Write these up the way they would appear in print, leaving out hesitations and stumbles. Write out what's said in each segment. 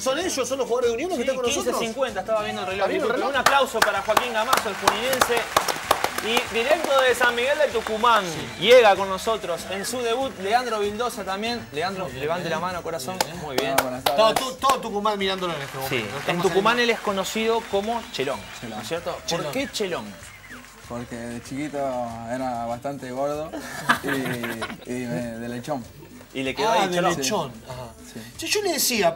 ¿Son ellos, son los jugadores de Unión los que están con nosotros? 15:50, estaba viendo el reloj. Un aplauso para Joaquín Gamazo, el juninense. Y directo de San Miguel de Tucumán, llega con nosotros en su debut Leandro Vildosa también. Leandro, levante la mano, corazón. Muy bien. Todo Tucumán mirándolo en este momento. Sí, en Tucumán él es conocido como Chelón, ¿no es cierto? ¿Por qué Chelón? Porque de chiquito era bastante gordo y de lechón. Y le quedó ahí de Chelón. lechón. Sí. Yo le decía,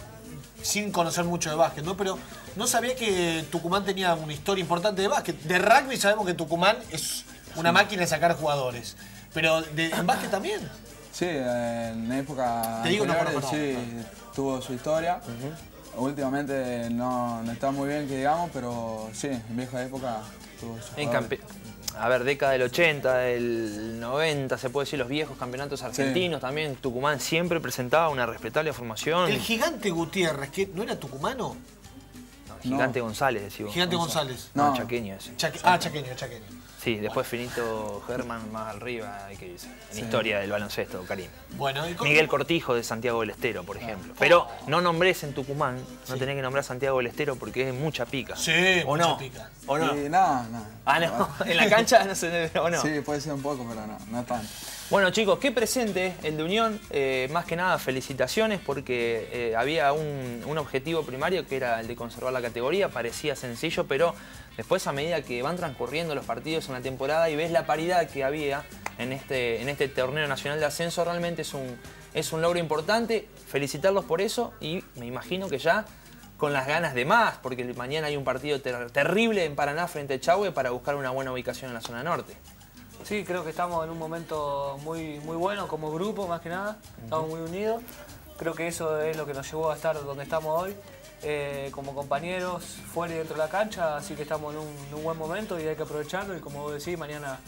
sin conocer mucho de básquet, ¿no? Pero no sabía que Tucumán tenía una historia importante de básquet. De rugby sabemos que Tucumán es una máquina de sacar jugadores. Pero en básquet también. Sí, en época anteriores, sí, tuvo su historia. Últimamente no está muy bien que digamos, pero sí, en vieja época tuvo su A ver, década del 80, del 90, se puede decir, los viejos campeonatos argentinos también. Tucumán siempre presentaba una respetable formación. El Gigante Gutiérrez, ¿no era tucumano? Gigante González, decimos. Gigante González. No, chaqueño ese. Chaqueño. Sí, después Finito Germán más arriba, hay que irse. En historia del baloncesto, Karim. Bueno, Miguel Cortijo de Santiago del Estero, por ejemplo. Pero no nombres en Tucumán, no tenés que nombrar Santiago del Estero porque es mucha pica. Sí, ¿O mucha no? pica. ¿O no? No. Ah, no. En la cancha no se ¿o no? Sí, puede ser un poco, pero no tanto. Bueno, chicos, qué presente el de Unión. Más que nada, felicitaciones porque había un objetivo primario que era el de conservar la categoría. Parecía sencillo, pero después, a medida que van transcurriendo los partidos en la temporada y ves la paridad que había en este torneo nacional de ascenso, realmente es un logro importante. Felicitarlos por eso y me imagino que ya con las ganas de más, porque mañana hay un partido terrible en Paraná frente a Chahue para buscar una buena ubicación en la zona norte. Sí, creo que estamos en un momento muy bueno como grupo, más que nada. Estamos muy unidos. Creo que eso es lo que nos llevó a estar donde estamos hoy. Como compañeros, fuera y dentro de la cancha, así que estamos en un buen momento y hay que aprovecharlo. Y como vos decís, mañana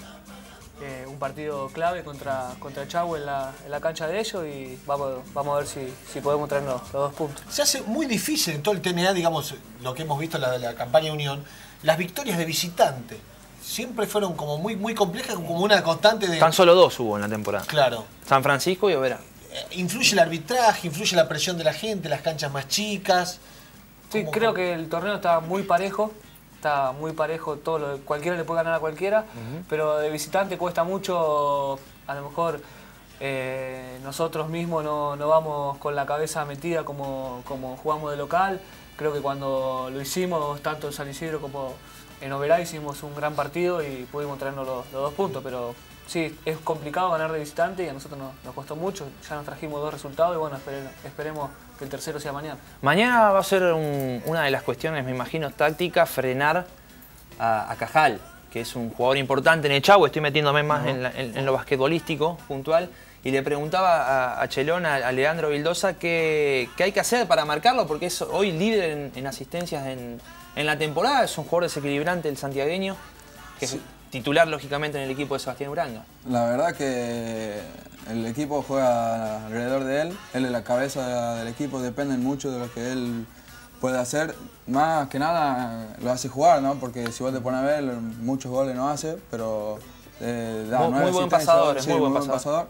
un partido clave contra Chahue en la cancha de ellos y vamos a ver si podemos traernos los 2 puntos. Se hace muy difícil en todo el TNA, digamos, lo que hemos visto en la campaña de Unión, las victorias de visitante. Siempre fueron como muy complejas, como una constante de... Tan solo 2 hubo en la temporada. Claro. San Francisco y Oberá. Influye el arbitraje, influye la presión de la gente, las canchas más chicas. Sí, creo que el torneo está muy parejo. Está muy parejo, cualquiera le puede ganar a cualquiera, pero de visitante cuesta mucho, a lo mejor nosotros mismos no vamos con la cabeza metida como jugamos de local. Creo que cuando lo hicimos, tanto en San Isidro como en Oberá, hicimos un gran partido y pudimos traernos los 2 puntos, pero sí, es complicado ganar de visitante y a nosotros nos costó mucho. Ya nos trajimos 2 resultados y bueno, esperemos que el tercero sea mañana. Mañana va a ser una de las cuestiones, me imagino, tácticas, frenar a Cajal, que es un jugador importante en el Chahue. Estoy metiéndome más en lo basquetbolístico puntual. Y le preguntaba a Chelón, a Leandro Vildosa, qué hay que hacer para marcarlo, porque es hoy líder en asistencias en la temporada. Es un jugador desequilibrante, el santiagueño, que es titular, lógicamente, en el equipo de Sebastián Uranga. La verdad que el equipo juega alrededor de él. Él es la cabeza del equipo, dependen mucho de lo que él puede hacer. Más que nada lo hace jugar, ¿no? Porque si vos te pones a ver, muchos goles no hace, pero da muy buen pasador, es muy buen pasador.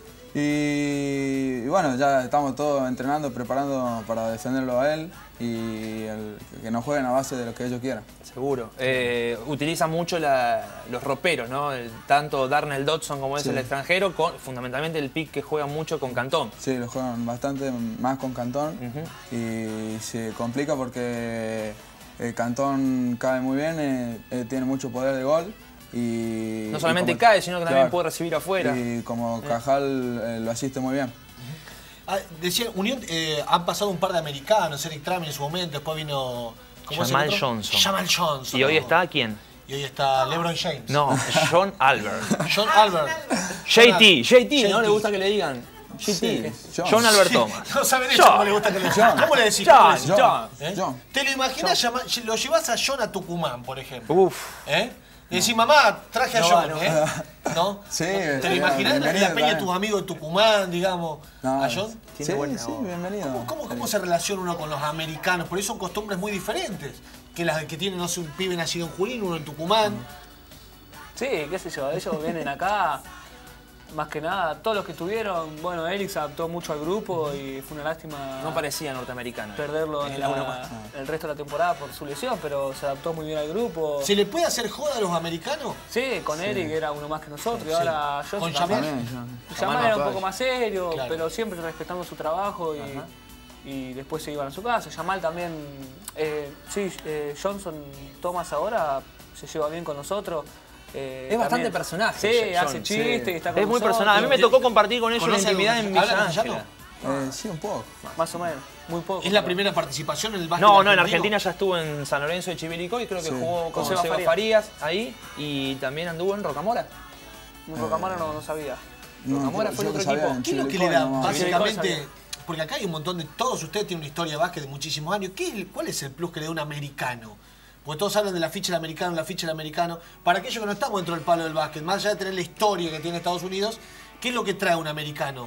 Y bueno, ya estamos todos entrenando, preparando para defenderlo a él y que no jueguen a base de lo que ellos quieran. Seguro. Utiliza mucho los roperos, ¿no? Tanto Darnell Dodson como es el extranjero, fundamentalmente el pick que juega mucho con Cantón. Sí, lo juegan bastante más con Cantón y se complica porque Cantón cae muy bien, tiene mucho poder de gol. Y no solamente cae, sino que también puede recibir afuera. Y como Cajal lo asiste muy bien. Decía, Unión, han pasado un par de americanos, Eric Trami en su momento, después vino... Jamal Johnson. Jamal Johnson. ¿Y hoy está quién? Y hoy está LeBron James. No, John Albert. John Albert. JT, ¿no le gusta que le digan? JT. John Albert Thomas. No saben eso cómo le gusta que le digan. ¿Cómo le decís? John. ¿Te lo imaginas? Lo llevas a John a Tucumán, por ejemplo. Uf. Y decís, mamá, traje a John, ¿no? Sí, ¿Te lo imaginas en la peña de tus amigos de Tucumán, digamos, a John? Sí, bienvenido. ¿Cómo se relaciona uno con los americanos? Por eso son costumbres muy diferentes que las que tienen, no sé, un pibe nacido en Junín, uno en Tucumán. Sí, qué sé yo, ellos vienen acá más que nada, todos los que estuvieron, bueno, Eric se adaptó mucho al grupo y fue una lástima No parecía norteamericano. perderlo en el resto de la temporada por su lesión, pero se adaptó muy bien al grupo. ¿Se le puede hacer joda a los americanos? Sí, con Eric era uno más que nosotros, y ahora yo Con también. También, Yamal era un poco más serio, Claro. pero siempre respetando su trabajo y después se iban a su casa. Yamal también, Johnson Thomas ahora se lleva bien con nosotros. Es bastante personaje, Sí, John, hace chistes, sí. está con Es muy nosotros. personal. A mí me tocó compartir con ellos la ¿Conoce intimidad algo? en Villa ¿Habla castellano? Ángela. Sí, un poco. Más o menos, muy poco. ¿Es la primera participación en el básquet No, en argentino? Argentina ya estuvo en San Lorenzo de Chivilcoy, creo que Sí. jugó con Seba Seba Farías ahí y también anduvo en Rocamora. Muy Rocamora no sabía. Rocamora fue el yo otro sabía equipo. en ¿Qué es lo que le Chivilcoy da nomás. básicamente? Porque acá hay un montón de... Todos ustedes tienen una historia de básquet de muchísimos años. ¿Cuál es el plus que le da un americano? Porque todos hablan de la ficha del americano, la ficha del americano. Para aquellos que no estamos dentro del palo del básquet, más allá de tener la historia que tiene Estados Unidos, ¿qué es lo que trae un americano?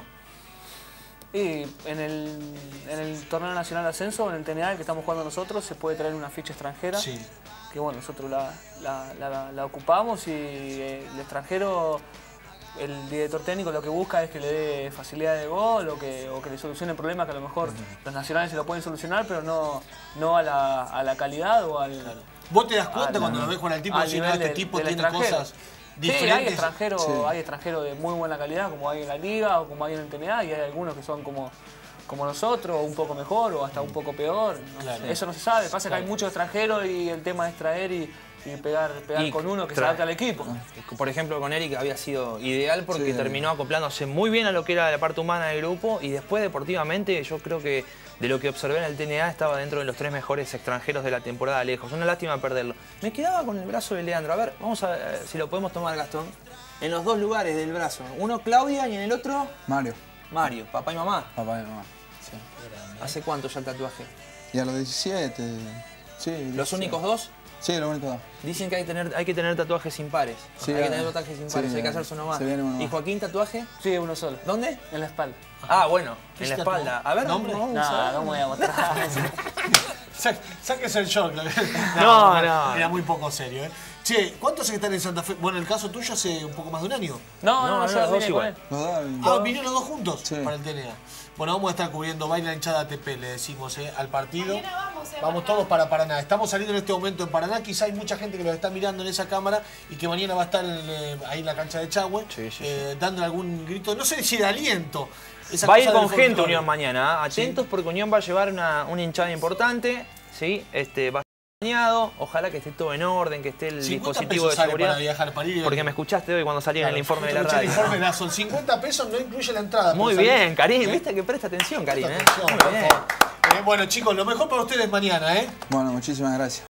Y en el torneo nacional de ascenso, en el TNA, el que estamos jugando nosotros, se puede traer una ficha extranjera. Sí. Que bueno, nosotros la ocupamos y el extranjero, el director técnico lo que busca es que le dé facilidad de gol o que le solucione problemas que a lo mejor los nacionales se lo pueden solucionar, pero no a la calidad o al... ¿Vos te das cuenta al- cuando lo ves con el tipo al y decís, no, nivel este tipo del tiene extranjero? cosas Sí, hay diferentes? extranjeros de muy buena calidad, como hay en la liga o como hay en el TNA, y hay algunos que son como nosotros, o un poco mejor o hasta un poco peor. ¿No? Claro. Eso no se sabe, pasa que hay muchos extranjeros y el tema es traer y pegar Y con uno que se adapte al equipo. Por ejemplo, con Eric había sido ideal porque Sí. terminó acoplándose muy bien a lo que era la parte humana del grupo y después deportivamente yo creo que de lo que observé en el TNA estaba dentro de los 3 mejores extranjeros de la temporada lejos. Una lástima perderlo. Me quedaba con el brazo de Leandro. A ver, vamos a ver si lo podemos tomar, Gastón. En los 2 lugares del brazo. Uno Claudia y en el otro Mario, Mario, papá y mamá. papá y mamá. Sí. ¿Hace cuánto ya el tatuaje? Y a los 17, sí. ¿Los 17. únicos 2? Sí, los únicos 2. Dicen que hay que tener tatuajes impares. Sí, hay que tener tatuajes impares, sí, hay que hacerse uno más. se viene uno ¿Y más. Joaquín tatuaje? Sí, uno solo, ¿Dónde? en la espalda. Ah, bueno, ¿Qué en la se espalda. tatuó? A ver, ¿Nombre? vamos a No, ver. no me voy a mostrar. Sáquese el shock. No. Era muy poco serio, ¿eh? Che, ¿cuántos están en Santa Fe? Bueno, en el caso tuyo hace un poco más de un año. No, yo los dos vine igual. con él. Los dos. ¿Vinieron los dos juntos? Sí. Para el TNA. Bueno, vamos a estar cubriendo Baila Hinchada ATP, le decimos, al partido. Mañana vamos, Vamos Paraná. todos para Paraná. Estamos saliendo en este momento en Paraná. Quizá hay mucha gente que los está mirando en esa cámara y que mañana va a estar ahí en la cancha de Chahue, Sí. dándole algún grito, no sé si de aliento. Esa Va a ir cosa con del gente folclore. Unión mañana. Atentos porque Unión va a llevar una hinchada importante. ¿Sí? Va a estar bañado. Ojalá que esté todo en orden, que esté el 50 dispositivo pesos de sale seguridad. para viajar, para ir y Porque venir. me escuchaste hoy cuando salí en el informe de la Escuché el radio. informe de la Sol. 50 pesos no incluye la entrada. Muy por salir. bien, Karim. Viste que presta atención, Karim. Presta atención, Muy por bien. favor. Bueno, chicos, lo mejor para ustedes mañana, ¿eh? Bueno, muchísimas gracias.